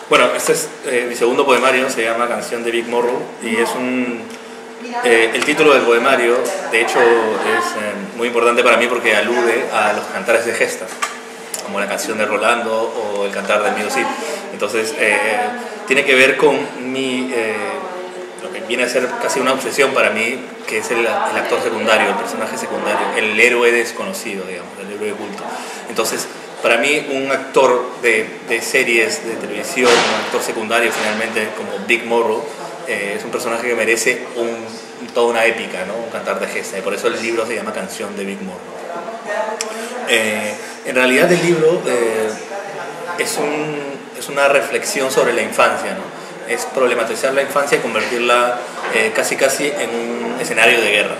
Bueno, este es mi segundo poemario, se llama Canción de Vic Morrow y es el título del poemario, de hecho, es muy importante para mí porque alude a los cantares de gesta, como la canción de Rolando o el cantar de Amigo Cid. Entonces, tiene que ver con lo que viene a ser casi una obsesión para mí, que es el actor secundario, el personaje secundario, el héroe desconocido, digamos, el héroe oculto. Entonces, para mí, un actor de series de televisión, un actor secundario finalmente como Vic Morrow, es un personaje que merece toda una épica, ¿no? Un cantar de gesta, y por eso el libro se llama Canción de Vic Morrow. En realidad el libro es una reflexión sobre la infancia, ¿no? Es problematizar la infancia y convertirla casi en un escenario de guerra.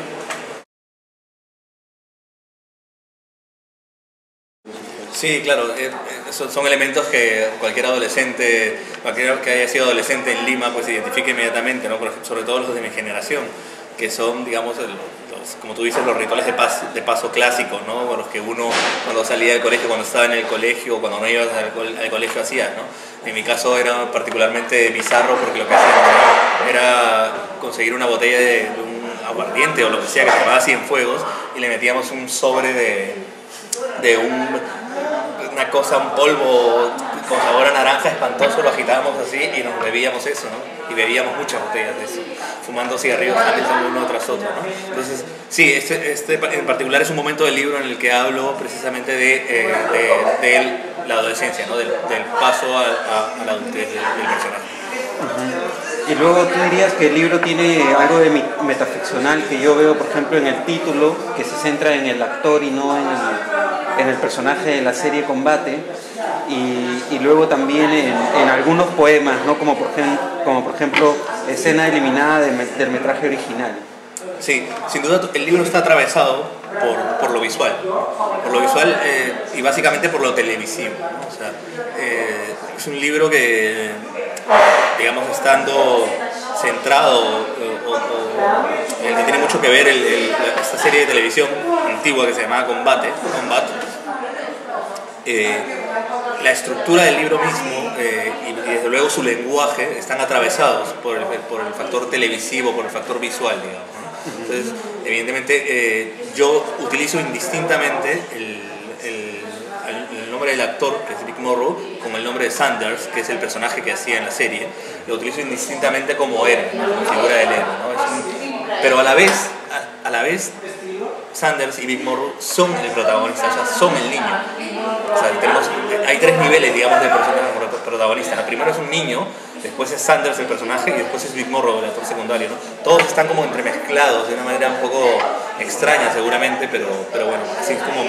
Sí, claro, son elementos que cualquier adolescente, cualquiera que haya sido adolescente en Lima, pues se identifica inmediatamente, ¿no? Sobre todo los de mi generación, que son, digamos, como tú dices, los rituales de paso clásicos, ¿no? Con los que uno, cuando salía del colegio, cuando estaba en el colegio, cuando no ibas al colegio, hacías, ¿no? En mi caso era particularmente bizarro porque lo que hacíamos era conseguir una botella de un aguardiente o lo que sea que se llamaba Cienfuegos y le metíamos un sobre de una cosa, un polvo con sabor a naranja espantoso, lo agitábamos así y nos bebíamos eso, ¿no? Y bebíamos muchas botellas de eso, fumando cigarrillos uno tras otro, ¿no? Entonces, sí, este en particular es un momento del libro en el que hablo precisamente de la adolescencia, ¿no? Del paso a la adultez del personaje. Y luego tú dirías que el libro tiene algo de metaficcional que yo veo, por ejemplo, en el título, que se centra en el actor y no en el personaje de la serie Combate, y luego también en algunos poemas, ¿no? Como por ejemplo escena eliminada del metraje original. Sí, sin duda el libro está atravesado por lo visual, y básicamente por lo televisivo, ¿no? O sea, es un libro que, digamos, estando centrado el que tiene mucho que ver esta serie de televisión antigua que se llamaba Combat, la estructura del libro mismo y desde luego su lenguaje están atravesados por el factor televisivo, por el factor visual, digamos, ¿no? Entonces, evidentemente, yo utilizo indistintamente el nombre del actor, que es Vic Morrow, con el nombre de Sanders, que es el personaje que hacía en la serie. Lo utilizo indistintamente como héroe, como figura del héroe, ¿no? Pero a la vez, Sanders y Vic Morrow son el protagonista, o sea, son el niño. O sea, hay tres niveles, digamos, de personaje protagonista. El primero es un niño, después es Sanders el personaje y después es Vic Morrow, el actor secundario, ¿no? Todos están como entremezclados de una manera un poco extraña seguramente, pero bueno, así es como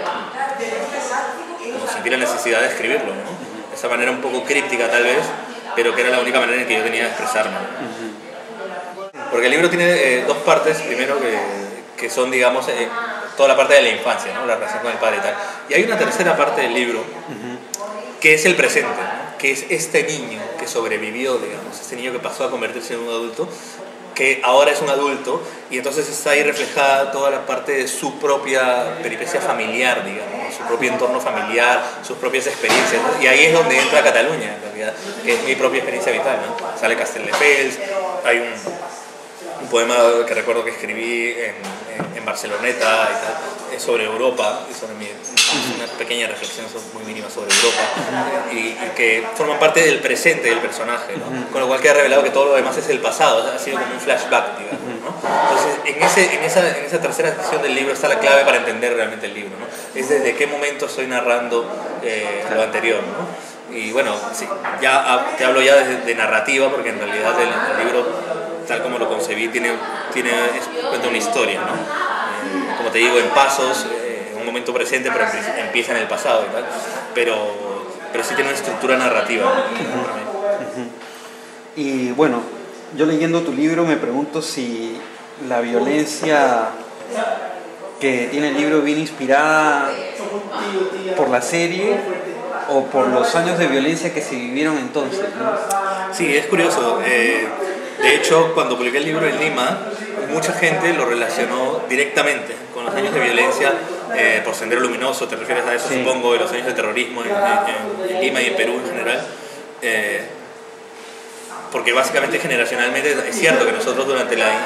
sentí la necesidad de escribirlo, ¿no? De esa manera un poco críptica tal vez, pero que era la única manera en que yo tenía de expresarme. Porque el libro tiene dos partes, primero que son, digamos, toda la parte de la infancia, ¿no? La relación con el padre y tal. Y hay una tercera parte del libro que es el presente, ¿no? Que es este niño que sobrevivió, digamos, este niño que pasó a convertirse en un adulto, que ahora es un adulto, y entonces está ahí reflejada toda la parte de su propia peripecia familiar, digamos, su propio entorno familiar, sus propias experiencias, ¿no? Y ahí es donde entra Cataluña, en realidad, que es mi propia experiencia vital, ¿no? Sale Castelldefels, hay un poema que recuerdo que escribí en Barceloneta y tal, sobre Europa, una pequeña reflexión muy mínima sobre Europa, y que forman parte del presente del personaje, ¿no? Con lo cual queda revelado que todo lo demás es el pasado, o sea, ha sido como un flashback, digamos, ¿no? Entonces, en esa tercera sección del libro está la clave para entender realmente el libro, ¿no? Es desde qué momento estoy narrando lo anterior, ¿no? Y bueno, sí, te hablo ya de narrativa, porque en realidad el libro, tal como lo concebí, cuenta una historia, ¿no? Como te digo, en pasos, en un momento presente, pero empieza en el pasado y tal, pero sí tiene una estructura narrativa, ¿no? Y bueno, yo leyendo tu libro me pregunto si la violencia que tiene el libro viene inspirada por la serie o por los años de violencia que se vivieron entonces, ¿no? Sí, es curioso. De hecho, cuando publiqué el libro en Lima, mucha gente lo relacionó directamente con los años de violencia por Sendero Luminoso, te refieres a eso, sí. Supongo, de los años de terrorismo en Lima y en Perú en general. porque básicamente generacionalmente es cierto que nosotros durante la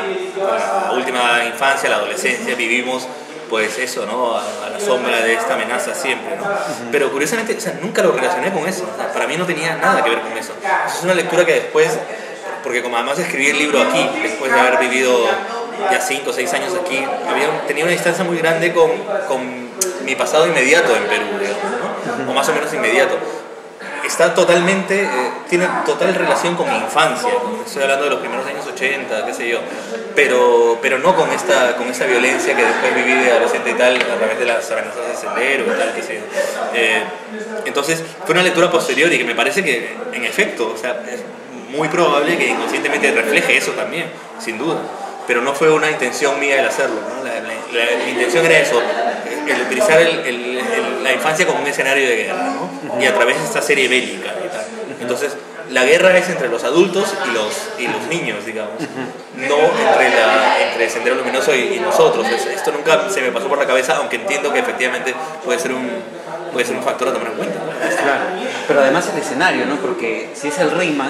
última infancia, la adolescencia, vivimos pues eso, ¿no? A la sombra de esta amenaza siempre, ¿no? Pero curiosamente, o sea, nunca lo relacioné con eso, o sea, para mí no tenía nada que ver con eso. Es una lectura que después, porque como además escribí el libro aquí, después de haber vivido ya 5 o 6 años aquí, tenía una distancia muy grande con mi pasado inmediato en Perú, digamos, ¿no? O más o menos inmediato. Está totalmente, tiene total relación con mi infancia, estoy hablando de los primeros años 80, qué sé yo, pero no con esta violencia que después viví de adolescente y tal, a través de las amenazas de Sendero y tal, qué sé yo. Entonces fue una lectura posterior y que me parece que, en efecto, o sea, es muy probable que inconscientemente refleje eso también, sin duda, pero no fue una intención mía el hacerlo, ¿no? Mi intención era eso, el utilizar la infancia como un escenario de guerra, ¿no? Y a través de esta serie bélica y tal. Entonces, la guerra es entre los adultos y los niños, digamos, no entre Sendero Luminoso y nosotros. Esto nunca se me pasó por la cabeza, aunque entiendo que efectivamente puede ser un factor a tomar en cuenta, ¿no? Claro, pero además el escenario, ¿no? Porque si es el RIMAC,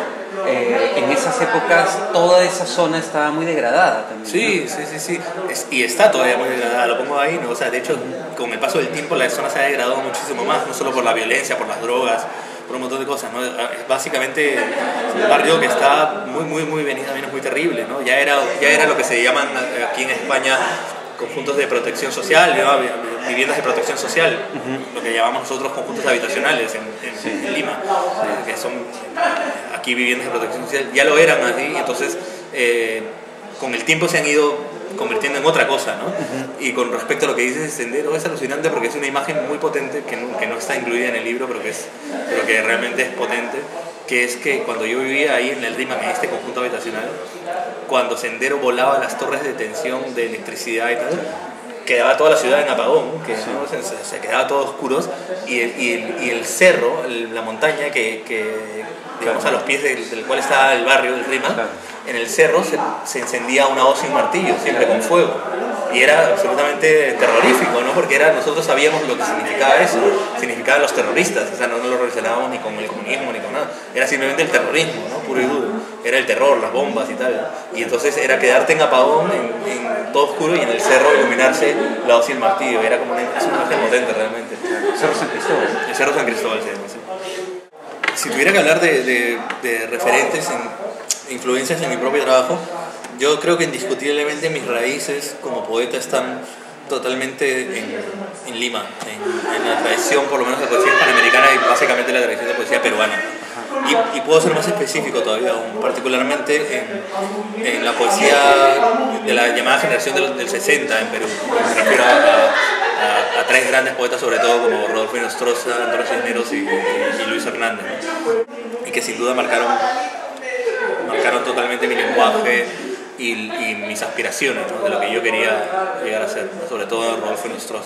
en esas épocas toda esa zona estaba muy degradada también. Sí, ¿no? Sí. Y está todavía muy degradada, lo pongo ahí, ¿no? O sea, de hecho, con el paso del tiempo la zona se ha degradado muchísimo más, no solo por la violencia, por las drogas, por un montón de cosas, ¿no? Es básicamente un barrio que está muy venido a menos, muy terrible, ¿no? Ya era lo que se llaman aquí en España conjuntos de protección social, ¿no? Viviendas de protección social, lo que llamamos nosotros conjuntos habitacionales en Lima, que son aquí viviendas de protección social, ya lo eran así, entonces con el tiempo se han ido convirtiendo en otra cosa, ¿no? Y con respecto a lo que dices de Sendero, es alucinante porque es una imagen muy potente que no está incluida en el libro, pero que realmente es potente, que es que cuando yo vivía ahí en el RIMAC, en este conjunto habitacional, cuando Sendero volaba las torres de tensión de electricidad y tal, quedaba toda la ciudad en apagón, ¿no? Se quedaba todo oscuros, y el cerro, la montaña que digamos a los pies del cual está el barrio, el RIMAC, en el cerro se encendía una hoz sin martillo, siempre con fuego. Y era absolutamente terrorífico, ¿no? Porque nosotros sabíamos lo que significaba eso, significaba los terroristas, o sea, no lo relacionábamos ni con el comunismo ni con nada, era simplemente el terrorismo, ¿no? Puro y duro, era el terror, las bombas y tal, y entonces era quedarte en apagón, en todo oscuro, y en el cerro iluminarse la hoz y el martillo, era como es una imagen potente realmente. El Cerro San Cristóbal. El Cerro San Cristóbal, sí. Si tuviera que hablar de referentes, influencias en mi propio trabajo, yo creo que indiscutiblemente mis raíces como poeta están totalmente en Lima, en la tradición, por lo menos de poesía hispanoamericana y básicamente la tradición de poesía peruana. Y puedo ser más específico todavía, particularmente en la poesía de la llamada generación del 60 en Perú. Me refiero a tres grandes poetas, sobre todo como Rodolfo Nostroza, Antonio Cisneros y Luis Hernández, ¿no? Y que sin duda marcaron totalmente mi lenguaje y mis aspiraciones, ¿no? De lo que yo quería llegar a ser, ¿no? Sobre todo Rodolfo Nostroza.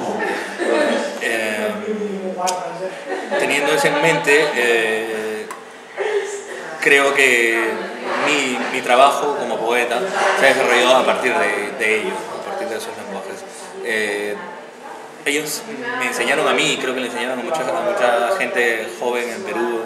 Teniendo eso en mente, creo que mi trabajo como poeta se ha desarrollado a partir de ellos, a partir de esos lenguajes. Ellos me enseñaron a mí, y creo que le enseñaron a mucha gente joven en Perú,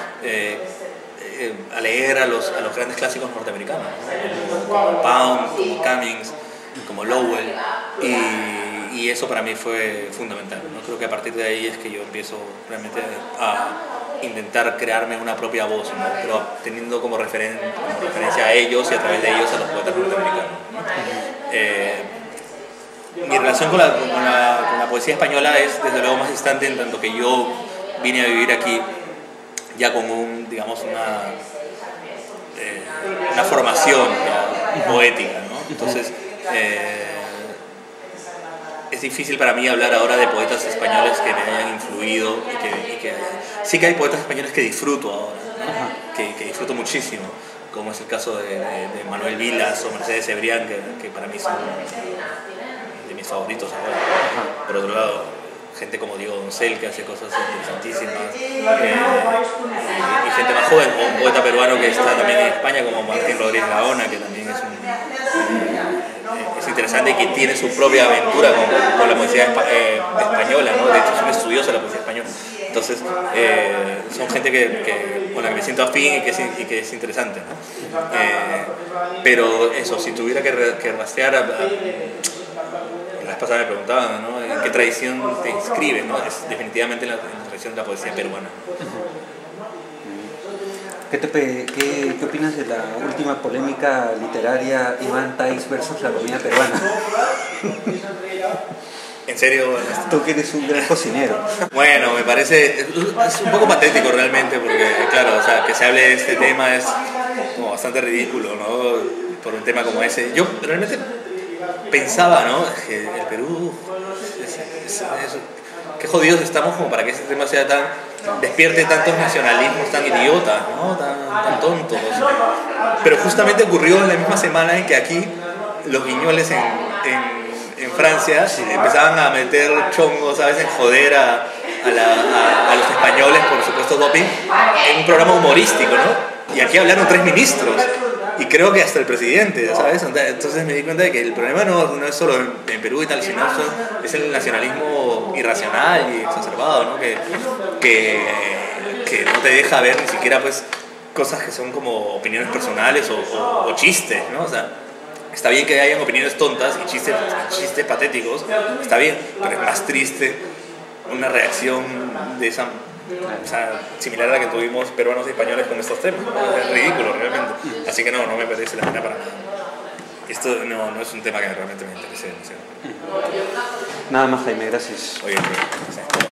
a leer a los grandes clásicos norteamericanos, ¿no? Como Pound, como Cummings, como Lowell, y eso para mí fue fundamental, ¿no? Creo que a partir de ahí es que yo empiezo realmente a intentar crearme una propia voz, ¿no? Pero teniendo como referencia a ellos y a través de ellos a los poetas norteamericanos, ¿no? Mi relación con la poesía española es desde luego más distante, en tanto que yo vine a vivir aquí ya con una formación poética, ¿no? Entonces es difícil para mí hablar ahora de poetas españoles que me hayan influido sí que hay poetas españoles que disfruto ahora, ¿no? que disfruto muchísimo, como es el caso de Manuel Vilas o Mercedes Cebrián, que para mí son de mis favoritos ahora. Por otro lado, gente como Diego Doncel, que hace cosas interesantísimas, y gente más joven, o un poeta peruano que está también en España, como Martín Rodríguez Gaona, que también es interesante y que tiene su propia aventura con la poesía española, ¿no? De hecho es un estudioso de la poesía española. Entonces, son gente con la que me siento afín y que es interesante, ¿no? Pero eso, si tuviera que rastrear, la vez pasada me preguntaban, ¿no? ¿En qué tradición te inscribes, ¿no? Es definitivamente en la tradición de la poesía peruana. ¿Qué opinas de la última polémica literaria Iván Tais versus la comida peruana? ¿En serio? Tú que eres un gran cocinero. Bueno, me parece, es un poco patético realmente, porque claro, o sea, que se hable de este tema es como bastante ridículo, ¿no? Por un tema como ese. Yo realmente pensaba, ¿no? Que el Perú, qué jodidos estamos como para que este tema sea despierte tantos nacionalismos tan idiotas, ¿no? Tan tontos. Pero justamente ocurrió en la misma semana en que aquí los guiñoles en Francia empezaban a meter chongos, ¿sabes? En joder a los españoles, por supuesto, doping, en un programa humorístico, ¿no? Y aquí hablaron 3 ministros. Y creo que hasta el presidente, ¿sabes? Entonces me di cuenta de que el problema no es solo en Perú y tal, sino es el nacionalismo irracional y exacerbado, ¿no? Que no te deja ver ni siquiera pues cosas que son como opiniones personales o chistes, ¿no? O sea, está bien que hayan opiniones tontas y chistes patéticos, está bien, pero es más triste una reacción de esa... O sea, similar a la que tuvimos peruanos y españoles con estos temas, ¿no? Es ridículo realmente, así que no me parece la pena para nada. Esto no es un tema que realmente me interese demasiado. Nada más, Jaime, gracias. Oye, sí.